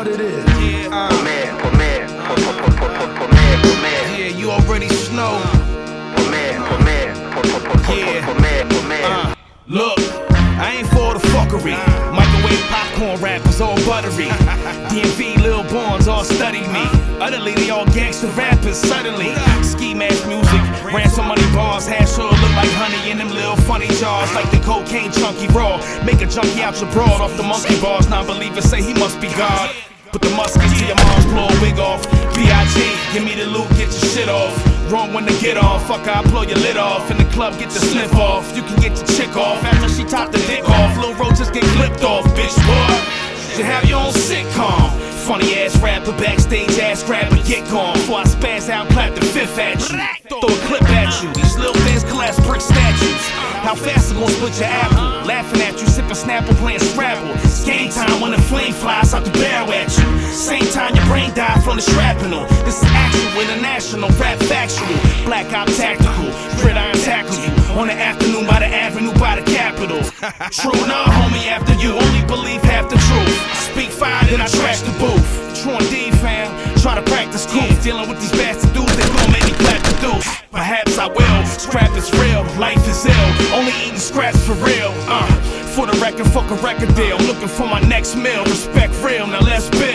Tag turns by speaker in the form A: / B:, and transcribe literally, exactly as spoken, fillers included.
A: what it is.
B: Yeah, uh,
C: Premier, premier, premier, premier.
B: yeah, you already know.
C: Premier, premier,
B: Yeah.
C: premier, premier.
B: Uh, look, I ain't for the fuckery. Microwave popcorn rappers all buttery. D M V Lil Bonds all studied me. Utterly they all gangster rappers suddenly. Ski mask music, ransom money bars. Hash sure look like honey in them little funny jars. Like the cocaine chunky raw. Make a junkie out your broad off the monkey bars. Non-believers say he must be God. Put the muskets to your mom's, blow a wig off. B I G, give me the loot, get your shit off. Wrong one to get off, fuck I blow your lid off. In the club, get the sniff off. You can get your chick off after she top the dick off. Little roaches get clipped off, bitch, boy. You have your own sitcom. Funny ass rapper, backstage ass grabber, get gone. Before I spaz out, clap the fifth at you. Throw a clip at you, these little things collapse brick statues. How fast it gon' split your apple? Laughing at you, sipping Snapple, playing Scrabble. It's game time when the flame flies out the barrel at you. Same time your brain died from the shrapnel. This is actual, international, rap factual. Black op tactical, gridiron tackle you. On the afternoon by the avenue by the Capitol. True enough, homie, after you only believe half the truth. Speak fire, then I trash the booth. True indeed, fam, try to practice cool. Dealing with these bastard dudes, they gon' make me clap the deuce. Perhaps I will, scrap is real, life is ill. Only eating scraps for real, uh For the record, fuck a record deal. Looking for my next meal, respect real, now let's build.